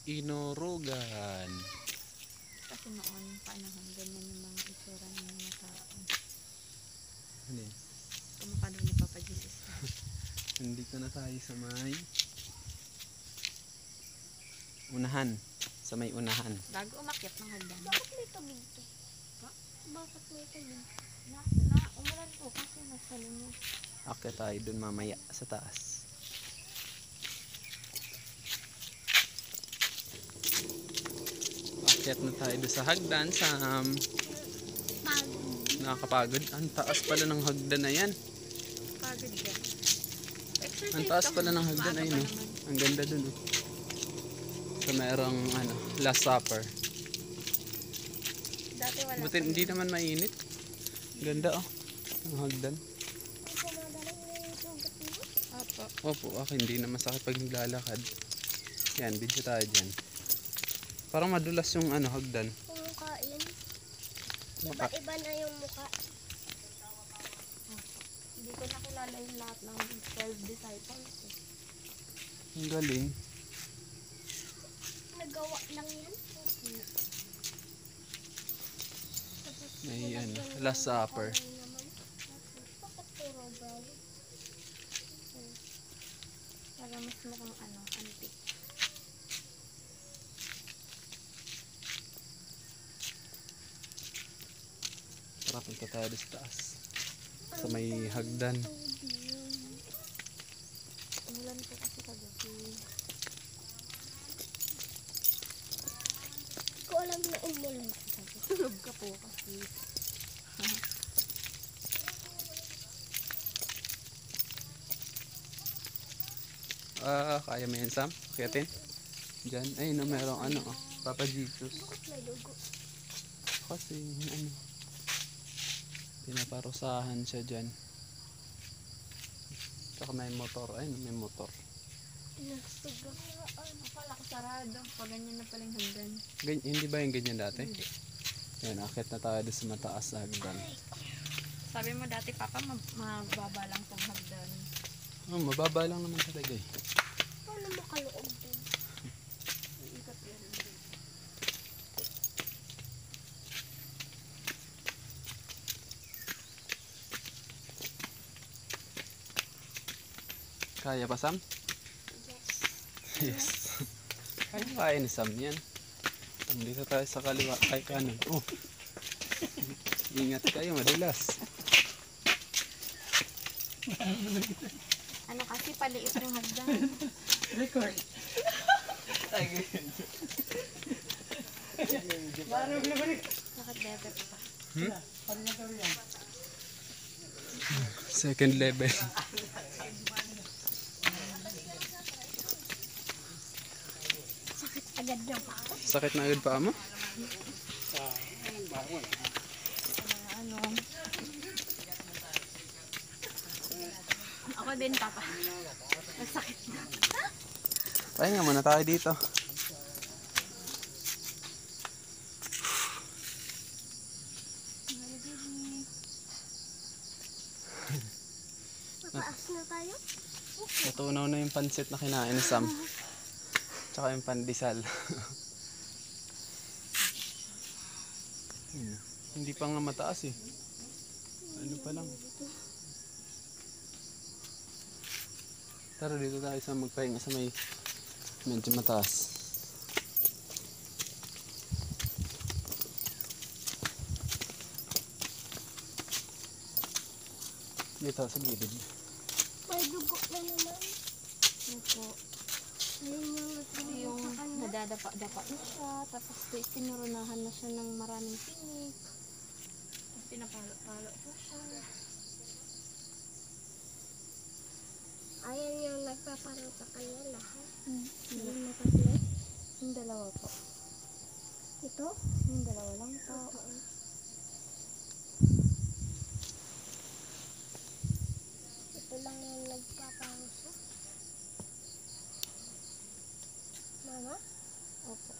Inurugan. Kasi noon, panahon, ganyan yung mga itsura ng mga tao. Ano yun? Kumukha doon ni Papa Jesus. Nandito na tayo sa may unahan. Sa may unahan. Bago umakyat ng hagdan. Bakit may tubig to? Ha? Bakit may tubig? Umulan po kasi nasa linya. Akyat tayo dun mamaya sa taas. Akyat na tayo dun sa hagdan, Sam. Nakakapagod. Ang taas pala ng hagdan na yan. Pagod yan. Exercise Ang taas ka pala mo. ng hagdan Maaga ay pa no. naman. Ang ganda dun oh. So merong ano, Last Supper. Dati wala Buti pa hindi yan. naman mainit. Ganda oh. Ang hagdan. Ang kumadalang na yung sugat mo. Opo. Opo, okay, hindi na masakit pag naglalakad. Yan, video tayo dyan. Parang madulas yung ano, hagdan. Kumakain. Maka Iba-iba na yung mukha. Hindi ko nakilala yung lahat ng 12 disciples. ang galing. Nagawa lang yan. May ano, Last Supper. Bakit puro brown? Para mas mukhang ano, antique. Tara, punta tayo doon sa taas. Sa may hagdan. Umulan po kasi kagabi. Hindi ko alam na umulan. Tulog ka po kasi. Kaya mo yan, Sam? Akyatin? Diyan. Ay, no, merong ano, oh, Papa Jesus. Bakit may dugo? Kasi, ano, pinaparusahan siya dyan. Saka may motor. Ay, may motor. Nagsuga. Akala ko sarado. Pag ganyan na pala yung hagdan. Hindi ba yung ganyan dati? Hindi. Yan, akyat na tayo doon sa mataas na hagdan. Sabi mo dati, Papa, mababa lang tong hagdan. Oh, mababa lang naman talaga eh. Paano makaloob din? Iikot yan. Kaya pa, Sam? Yes. Yes. Kaya ni Sam yan. Dito tayo sa kaliwa. Ay, kanan. Oh. Ingat kayo, madulas. Ano kasi, paliit yung hagdan. Record. Bakit bebe pa? Second level. Agad na pa ako. Sakit na agad pa mo? Ano? Ako din, Papa. Masakit na. Pahinga muna tayo dito. Mataas na tayo? Natunaw na yung pansit na kinain ni Sam. Tsaka yung pandesal. Yun. Hindi pa nga mataas eh. Ano pa lang. Tara dito tayo sa magpahinga sa may medyo mataas. Dito sa gilid. May dugo na naman. Opo. Ayun yung Kasi natulog yung sa kanya. nadadapa-dapa na siya. Tapos tinurunahan na siya ng maraming tinik. Tapos pinapalo-palo po siya. Ayan yung nagpaparang sa kanya lahat. Yung Yung matatlo. dalawa po. Ito? Yung dalawa lang po. Ito lang yung nagpaparang siya. Mama? Opo.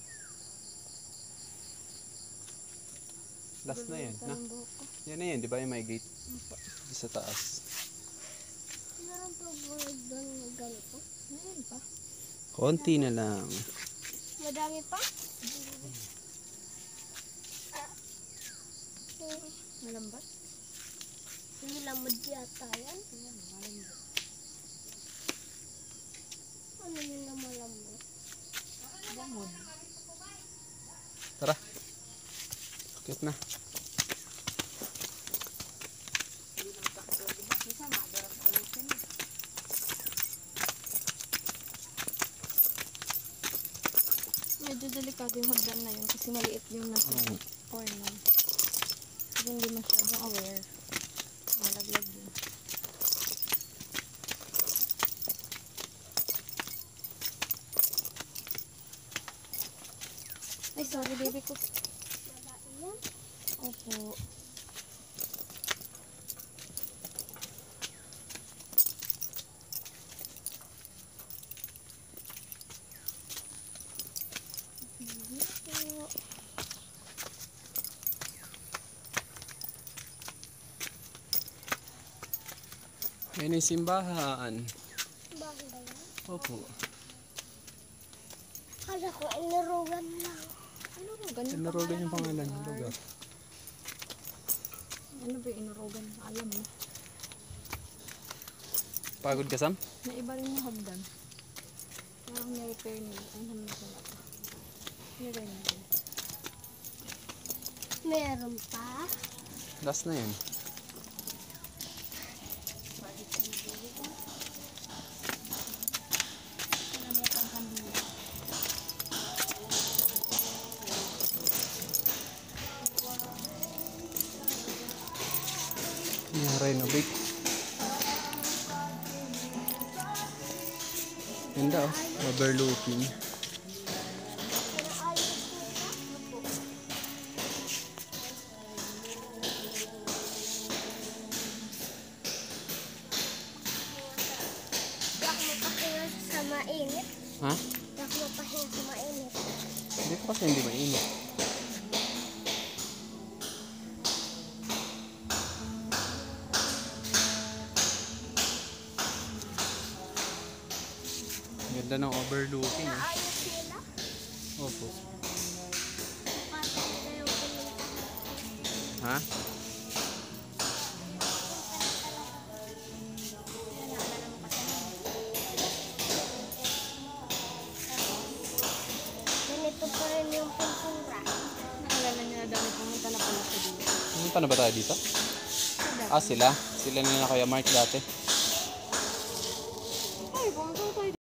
Last na yan, Gulong pa no? yung buhok ko. Yan na yan, di ba yung may gate Opo. sa taas? Meron pa ba doon na ganito? Ngayon pa. Konti na lang. Madami pa? Malambat. Nilamod yata yan. Ayan, malambat. Ano yun na malamot? Lamod. Tara. Akit na. Medyo delikado yung hagdan na yun kasi maliit yung nasa corner. Kasi hindi masyadong aware. Malaglag yun. Ay, sorry baby ko. Malain yan. Opo. Opo. Yan yung simbahan. Bakit ba yan? Opo. Kala ko inirugan lang. Ano ba? Ganun Inarogan yung pangalan ng lugar. Ano ba yung inurogan? Alam mo. Pagod ka, Sam? Naiba rin yung hagdan. Parang na-repair nila. Ang naman ko na ito. Nire nila. Meron pa? Last na yun. Yung renovate. Ganda oh. Overlooking. Pinaayos nila? Di ako mapahinga sa mainit. Ha? Di ako mapahinga sa mainit. Dito kasi hindi mainit. Ganda ng overlooking. Eh. Pinaayos nila? Opo. Kasi nila yung pinuntahan. Ha? Ganito pa rin yung pintura. Naalala niya na dami pumunta na pala sa dito. Pumunta na ba tayo dito? Ah, sila. Sila na lang Kuya Mark dati.